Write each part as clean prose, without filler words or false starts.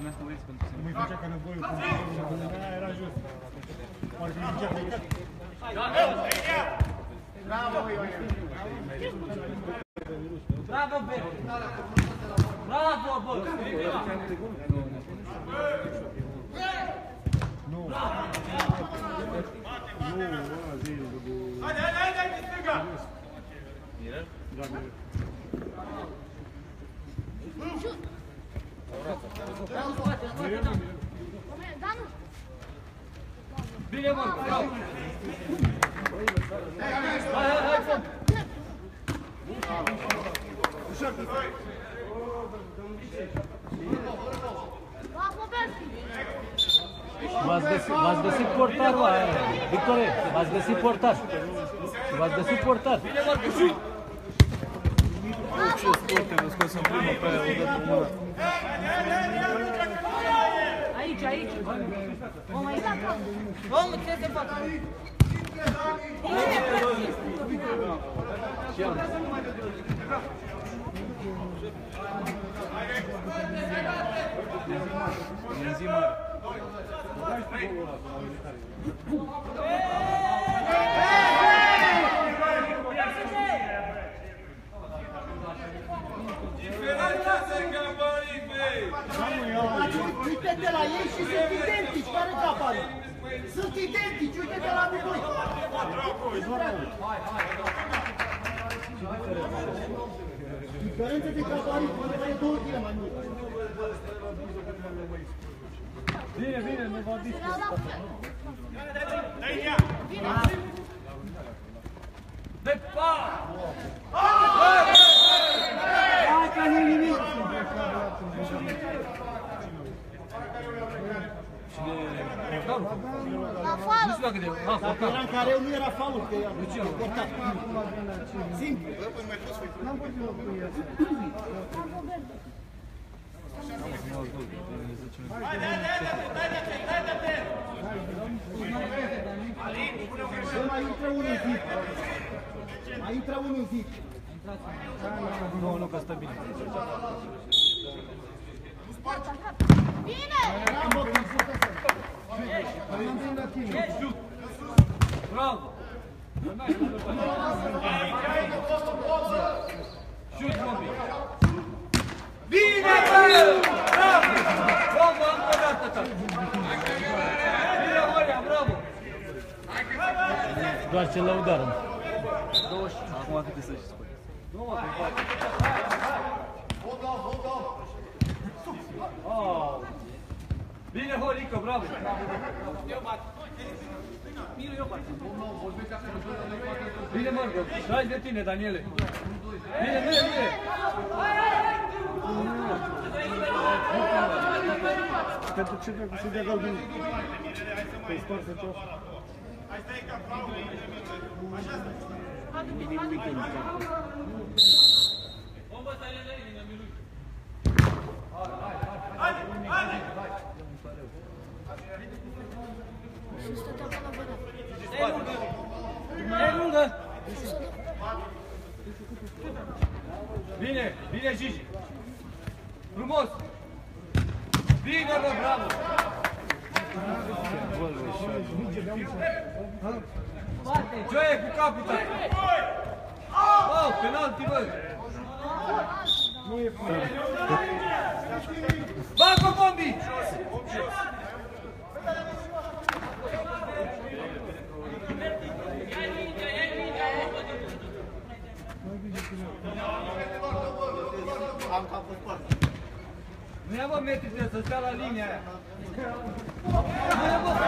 asta băieți pentru să nu-i făcea ca nevoie, era jos. Parcă îi zicea că... Bravo, Ioane! Bravo, bă! Bravo, bă! Nu. Haide, stânga! Mirel? Da, Mirel. Bine, mă! Bravo! Hai, fă! V-ați găsit portarul aia, Victorie, v-ați găsit portar. V-ați găsit portar. Bine, Marcușu! Ce sport, te-am scos în primă pe aia, o dată mână. Aici. O mai da acolo. Om, ce se fac? Uite-te la ei și sunt identici, care capare? Sunt identici, uite-te la voi! Diferența de gabarit, mai e 2 kg mai mult. Bine, nu v-a distrus. De pa! Hai că nu-i nimic! La fală. Nu știu dacă de... Dacă era în careu, nu era faul, că era cortat. Simplu. N-am vorbit cu el. Mai intră unul în zid. Mai intră unul în zid. Nu, că stă bine. Bine! Bravo! Șut, Mobi! Bine, bă! Bravo! Bravo, încă o dată, tată! Bine, Horia, bravo! Doar ce lăudară. 20. Acum câte să-și spune? Bine, Horică, bravo! Bine, Marco, dai de tine, Daniele! Bine! Pentru ce trebuie să dea galben? Păi sparse ce-o. Bine, Gigi! Frumos! Bine, bă, bravo! Joie cu capul, tău! Oh, penalti, bă! Nu e penalti. Bagă, Bombi! Nu ia, mă, metri, să stea la linia aia. Nu ia, mă,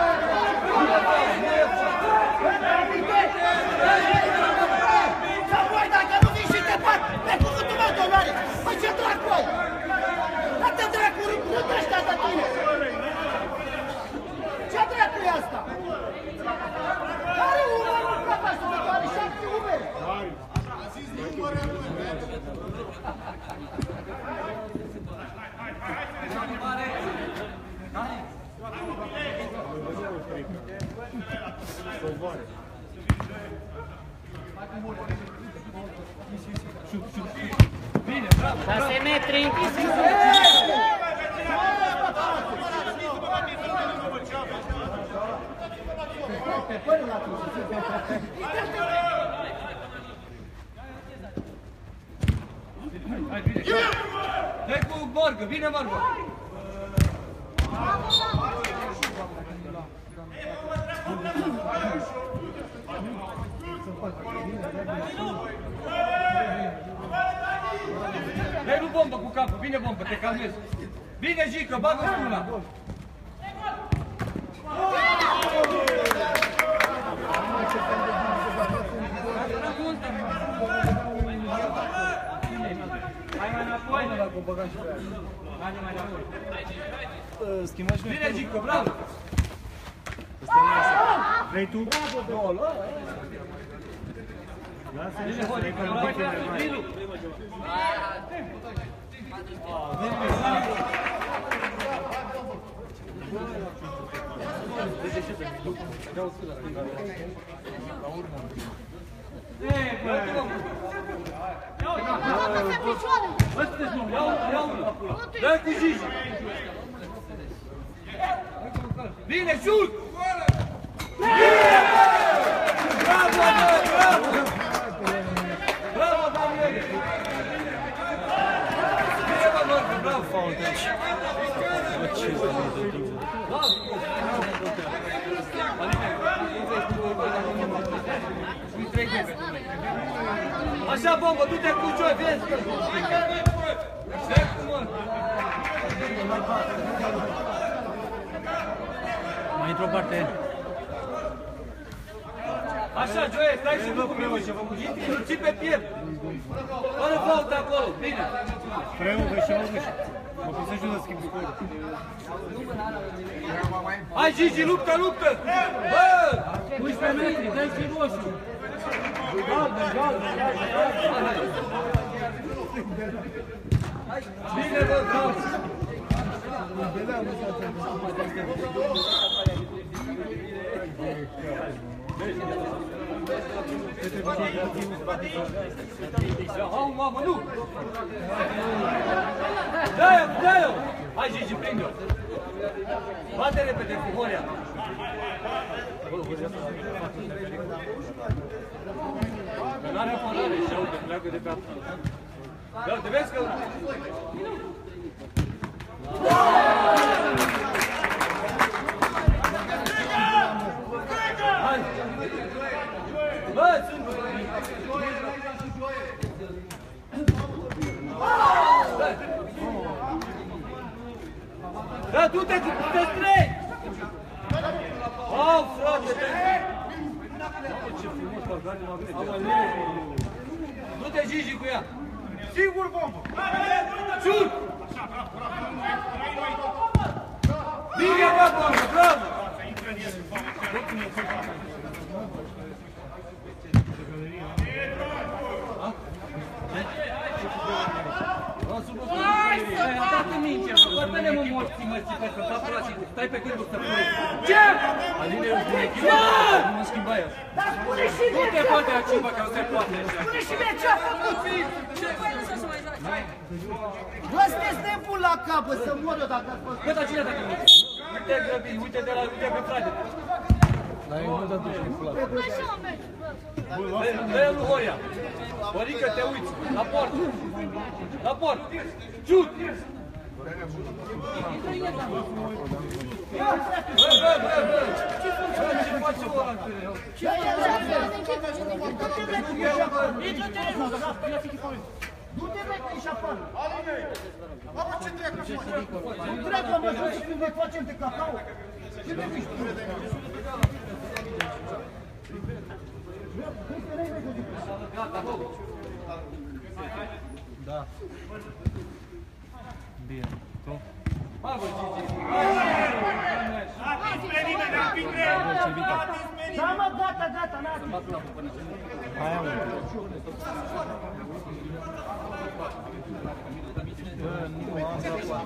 Să voi, dacă nu vii și te bat, pe cuvântul meu, domnule! Păi ce dracu ai? Dă-te dracu, rând ăștia de tine! Ce dracu e asta? Care umăr, mă, profesor? Are 7 umeri! A zis numărul lui! Bine, bravo! 6 metri! pe până la tine. Hai, bine. Dai cu Borgă, vine Borgă. Dai nu bombă cu capul, vine bombă, te calmezi. Vine Gică, bagă spuna. Hai mai înapoi, nu dacă o băgăm și pe aia. Hai mai înapoi. Schimbăm și noi. Vine Gică, bravo! Vrei tu? Gol, Lasă-i Vine și Hori, să-i bravo! călătoare. Vinu! Dai cu Gigi! Vine, șut! Bravo, bă, bravo! Bravo, Daniele! Bine, bă, Mărcă, bravo! Fault aici. Așa, bombă, du-te cu Joy, vezi! Stai cu mă! Mai într-o parte. Așa, Joy, stai și nu îl ții pe piept! Fără fault acolo, bine! Freu, vă și auzi. Mă pot să ajut să schimb cu corul. Hai, Gigi, luptă, luptă! Bă! 11 metri, dai și roșu. Bine, bă, bravo! Hai, mamă, nu! Dă-i-o, dă-i-o! Hai, Gigi, prinde-o! Bate repede cu Horia! N-are apărare și uite, pleacă de pe apă. Uite, vezi că... Hai! Bă, sunt... Da, du-te cu trei! Au, frate, ce frumos băgat în apă. Du-te, Gigi, cu ea! Sigur, bombă! Șut! Bine, bă, bombă, bravo! Dați-mi mingea, bă-te-ne mă morții, mărții, pe să fac și stai pe gândul să pui. Ce? Aline, eu sunt echipă, nu mă schimba ea. Dar spune și Nu mie te ce-a poate făcut! altceva, că nu se poate. Spune și mie ce-a făcut! Bă, sunteți nebun la cap, bă, să mor eu dacă ați fost. Bă, dar cine dacă nu? Uite grăbi, uite de la, uite pe frate. Dar eu nu dă duș din flat. Dă-i lui Horia. Bărică, te uiți. La poartă. La poartă. Șut! Bă! Ce faci ăla? Du-te, mă, că-i șapan! Nu treacă, mă, să când ne facem de cacao! Ce ne miști? Da. Bine. Tu? Hai, bă, Gigi. Da, mă, gata, n-a Aia, mă. Bă, nu am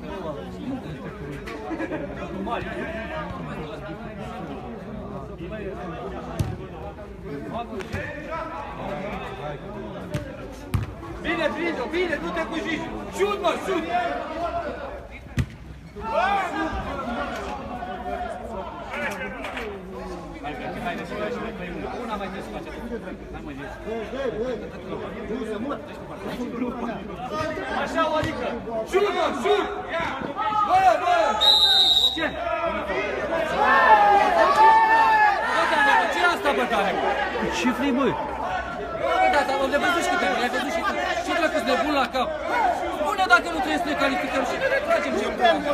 Bine, prinde-o, bine, du-te cu Gigi. Șut, mă, șut! Hai, Una mai des face. Hai mai des. Așa, adică. Șut, mă, șut! Bă! Ce? Ce asta, bătare? Ce vrei, băi? Da, dar am văzut și câte, ai văzut și câte. Și dacă sunt nebun la cap. Spune dacă nu trebuie să ne calificăm și ne retragem ce pula mea.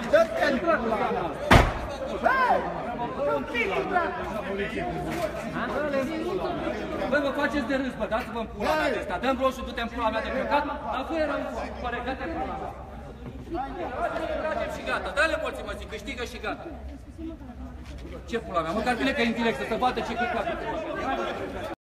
Băi, vă faceți de râs, bă, dați-vă în pula mea de asta. Dă-mi roșu, du-te în pula mea de căcat, dar fă rău, colegate în pula mea. Ne retragem și gata, dă-le morții, mă zic, câștigă și gata. Ce pula mea, măcar bine că e indirect, să se bată ce căcat.